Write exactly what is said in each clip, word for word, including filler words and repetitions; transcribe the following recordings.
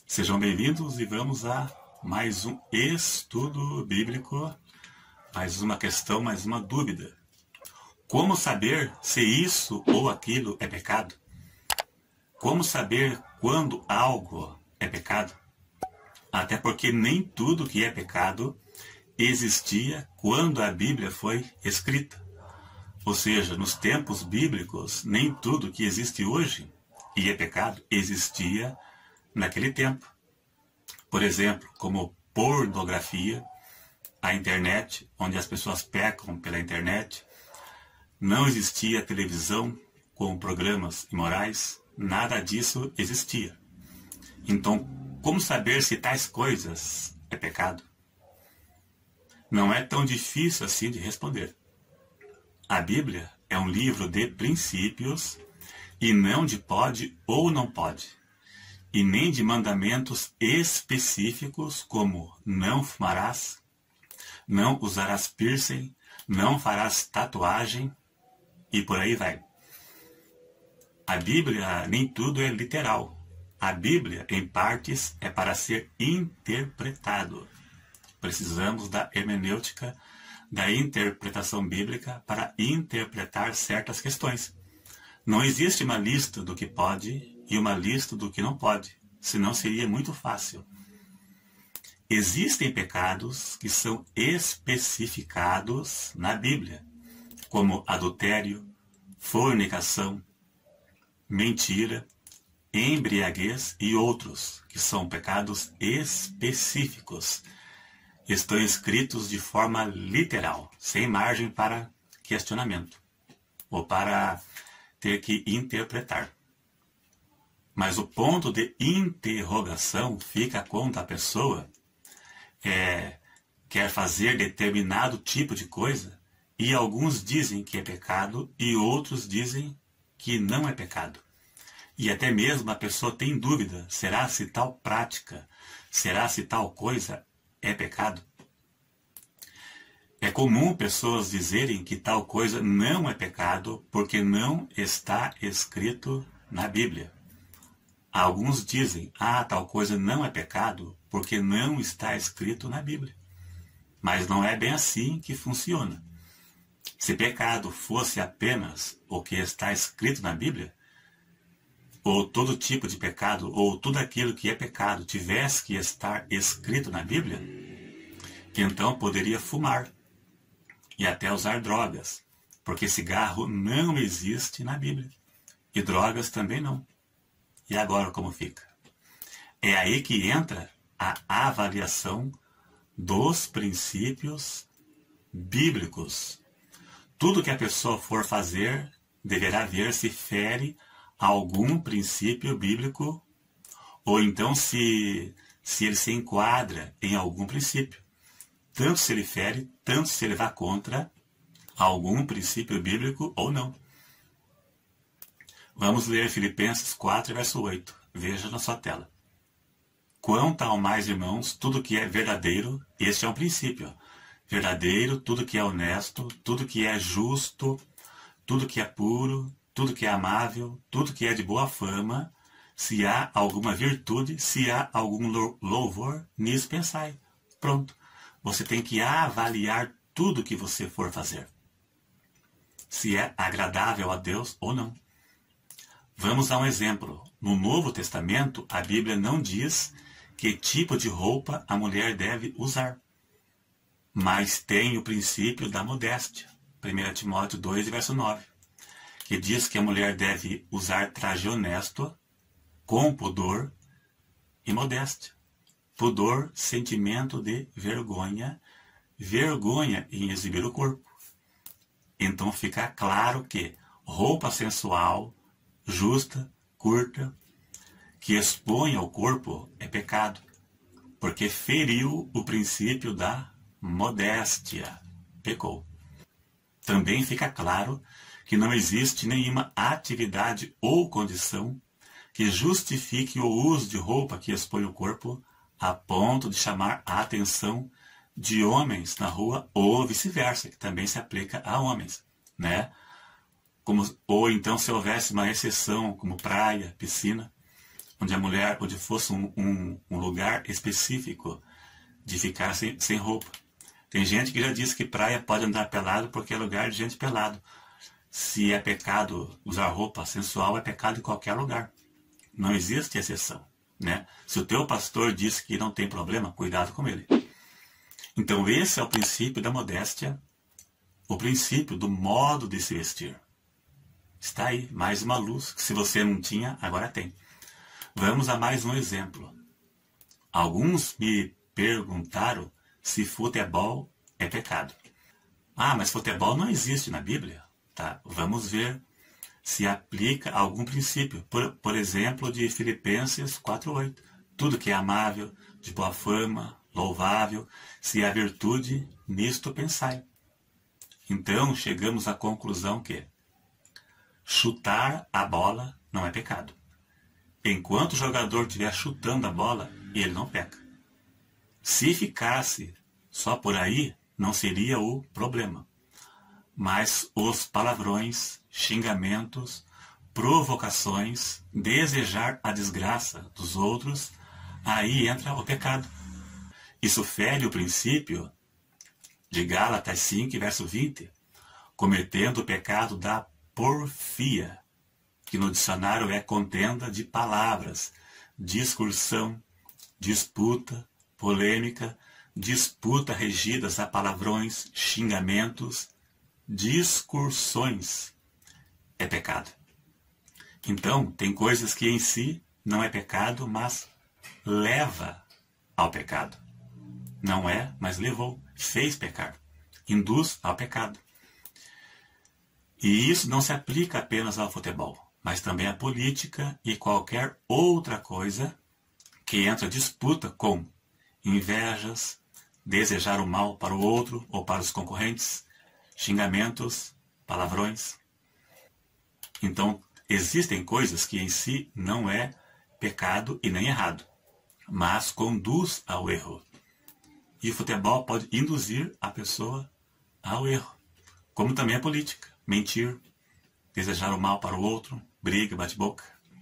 Sejam bem-vindos e vamos a mais um estudo bíblico, mais uma questão, mais uma dúvida. Como saber se isso ou aquilo é pecado? Como saber quando algo é pecado? Até porque nem tudo que é pecado existia quando a Bíblia foi escrita. Ou seja, nos tempos bíblicos, nem tudo que existe hoje e é pecado existia naquele tempo. Por exemplo, como pornografia, a internet, onde as pessoas pecam pela internet, não existia televisão com programas imorais, nada disso existia. Então, como saber se tais coisas é pecado? Não é tão difícil assim de responder. A Bíblia é um livro de princípios e não de pode ou não pode, e nem de mandamentos específicos como não fumarás, não usarás piercing, não farás tatuagem e por aí vai. A Bíblia nem tudo é literal. A Bíblia, em partes, é para ser interpretado. Precisamos da hermenêutica, da interpretação bíblica para interpretar certas questões. Não existe uma lista do que pode e uma lista do que não pode, senão seria muito fácil. Existem pecados que são especificados na Bíblia, como adultério, fornicação, mentira, embriaguez e outros, que são pecados específicos. Estão escritos de forma literal, sem margem para questionamento, ou para ter que interpretar. Mas o ponto de interrogação fica quando a pessoa é, quer fazer determinado tipo de coisa e alguns dizem que é pecado e outros dizem que não é pecado. E até mesmo a pessoa tem dúvida, será se tal prática, será se tal coisa é pecado? É comum pessoas dizerem que tal coisa não é pecado porque não está escrito na Bíblia. Alguns dizem, ah, tal coisa não é pecado porque não está escrito na Bíblia. Mas não é bem assim que funciona. Se pecado fosse apenas o que está escrito na Bíblia, ou todo tipo de pecado, ou tudo aquilo que é pecado tivesse que estar escrito na Bíblia, então poderia fumar e até usar drogas, porque cigarro não existe na Bíblia, e drogas também não. E agora como fica? É aí que entra a avaliação dos princípios bíblicos. Tudo que a pessoa for fazer deverá ver se fere algum princípio bíblico, ou então se, se ele se enquadra em algum princípio. Tanto se ele fere, tanto se ele vá contra algum princípio bíblico ou não. Vamos ler Filipenses quatro, verso oito. Veja na sua tela. Quanto ao mais, irmãos, tudo que é verdadeiro, este é um princípio. Verdadeiro, tudo que é honesto, tudo que é justo, tudo que é puro, tudo que é amável, tudo que é de boa fama, se há alguma virtude, se há algum louvor, nisso pensai. Pronto. Você tem que avaliar tudo que você for fazer. Se é agradável a Deus ou não. Vamos a um exemplo. No Novo Testamento, a Bíblia não diz que tipo de roupa a mulher deve usar. Mas tem o princípio da modéstia. primeiro Timóteo dois, verso nove. Que diz que a mulher deve usar traje honesto, com pudor e modéstia. Pudor, sentimento de vergonha, vergonha em exibir o corpo. Então fica claro que roupa sensual, justa, curta, que exponha o corpo é pecado, porque feriu o princípio da modéstia, pecou. Também fica claro que não existe nenhuma atividade ou condição que justifique o uso de roupa que expõe o corpo a ponto de chamar a atenção de homens na rua ou vice-versa, que também se aplica a homens, né? Como, ou então se houvesse uma exceção, como praia, piscina, onde a mulher, onde fosse um, um, um lugar específico de ficar sem, sem roupa. Tem gente que já diz que praia pode andar pelado porque é lugar de gente pelado. Se é pecado usar roupa sensual, é pecado em qualquer lugar. Não existe exceção, né? Se o teu pastor diz que não tem problema, cuidado com ele. Então esse é o princípio da modéstia, o princípio do modo de se vestir. Está aí, mais uma luz, que se você não tinha, agora tem. Vamos a mais um exemplo. Alguns me perguntaram se futebol é pecado. Ah, mas futebol não existe na Bíblia. Tá, vamos ver se aplica algum princípio. Por, por exemplo, de Filipenses quatro, oito. Tudo que é amável, de boa fama, louvável, se há virtude, nisto pensai. Então, chegamos à conclusão que chutar a bola não é pecado. Enquanto o jogador estiver chutando a bola, ele não peca. Se ficasse só por aí, não seria o problema. Mas os palavrões, xingamentos, provocações, desejar a desgraça dos outros, aí entra o pecado. Isso fere o princípio de Gálatas cinco, verso vinte, cometendo o pecado da porfia, que no dicionário é contenda de palavras, discursão, disputa, polêmica, disputa regidas a palavrões, xingamentos, discursões. É pecado. Então, tem coisas que em si não é pecado, mas leva ao pecado. Não é, mas levou, fez pecar. Induz ao pecado. E isso não se aplica apenas ao futebol, mas também à política e qualquer outra coisa que entra em disputa com invejas, desejar o mal para o outro ou para os concorrentes, xingamentos, palavrões. Então, existem coisas que em si não é pecado e nem errado, mas conduz ao erro. E o futebol pode induzir a pessoa ao erro, como também a política, mentir, desejar o mal para o outro, briga, bate-boca.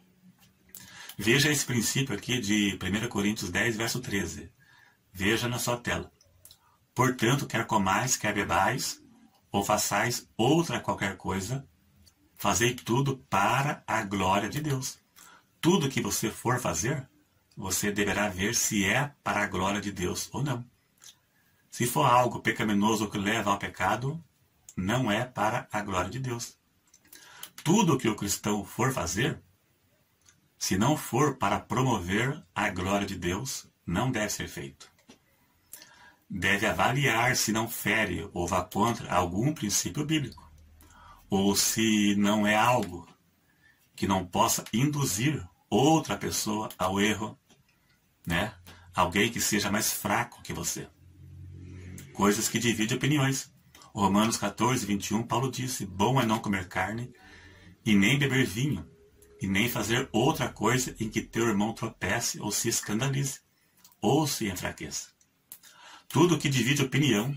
Veja esse princípio aqui de primeira Coríntios dez, verso treze. Veja na sua tela. Portanto, quer comais, quer bebais, ou façais outra qualquer coisa, fazei tudo para a glória de Deus. Tudo que você for fazer, você deverá ver se é para a glória de Deus ou não. Se for algo pecaminoso que leva ao pecado, não é para a glória de Deus. Tudo que o cristão for fazer, se não for para promover a glória de Deus, não deve ser feito. Deve avaliar se não fere ou vá contra algum princípio bíblico, ou se não é algo que não possa induzir outra pessoa ao erro, né? Alguém que seja mais fraco que você. Coisas que dividem opiniões. Romanos catorze, vinte e um, Paulo disse, bom é não comer carne, e nem beber vinho, e nem fazer outra coisa em que teu irmão tropece ou se escandalize, ou se enfraqueça. Tudo que divide opinião,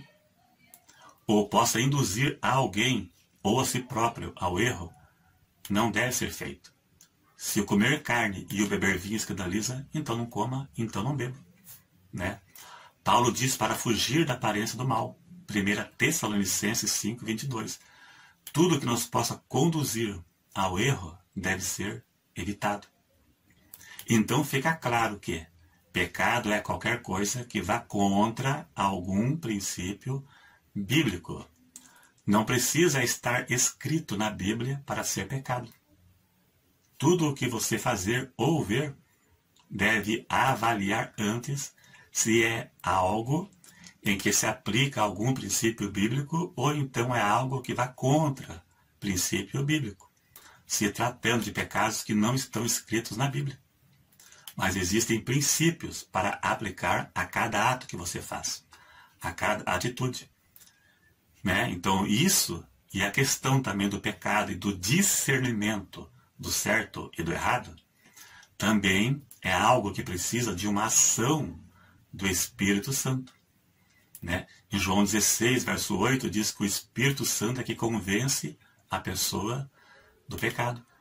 ou possa induzir a alguém, ou a si próprio, ao erro, não deve ser feito. Se o comer carne e o beber vinho escandaliza, então não coma, então não beba. Né? Paulo diz para fugir da aparência do mal. primeira Tessalonicenses cinco, vinte e dois. Tudo que nos possa conduzir ao erro deve ser evitado. Então fica claro que pecado é qualquer coisa que vá contra algum princípio bíblico. Não precisa estar escrito na Bíblia para ser pecado. Tudo o que você fazer ou ver deve avaliar antes se é algo em que se aplica algum princípio bíblico ou então é algo que vá contra princípio bíblico, se tratando de pecados que não estão escritos na Bíblia. Mas existem princípios para aplicar a cada ato que você faz, a cada atitude. Né? Então isso, e a questão também do pecado e do discernimento do certo e do errado, também é algo que precisa de uma ação do Espírito Santo. Né? Em João dezesseis, verso oito, diz que o Espírito Santo é que convence a pessoa do pecado,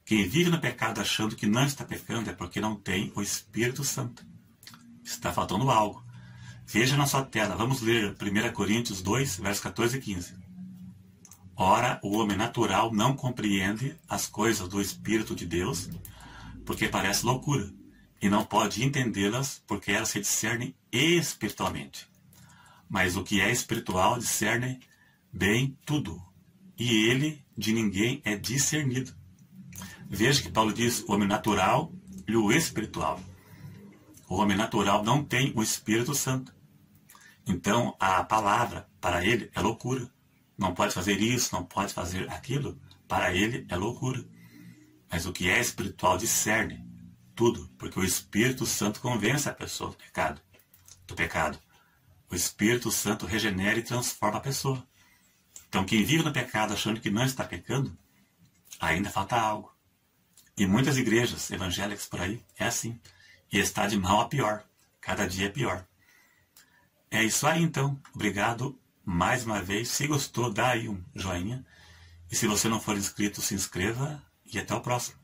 Quem vive no pecado achando que não está pecando é porque não tem o Espírito Santo. Está faltando algo. Veja na sua tela, vamos ler primeira Coríntios dois, versos quatorze e quinze. Ora, o homem natural não compreende as coisas do Espírito de Deus, porque parece loucura, e não pode entendê-las, porque elas se discernem espiritualmente. Mas o que é espiritual discerne bem tudo, e ele de ninguém é discernido. Veja que Paulo diz o homem natural e o espiritual. O homem natural não tem o Espírito Santo. Então, a palavra, para ele, é loucura. Não pode fazer isso, não pode fazer aquilo. Para ele, é loucura. Mas o que é espiritual discerne tudo, porque o Espírito Santo convence a pessoa do pecado. Do pecado. O Espírito Santo regenera e transforma a pessoa. Então, quem vive no pecado achando que não está pecando, ainda falta algo. E muitas igrejas evangélicas por aí é assim. E está de mal a pior. Cada dia é pior. É isso aí, então. Obrigado mais uma vez. Se gostou, dá aí um joinha. E se você não for inscrito, se inscreva. E até o próximo.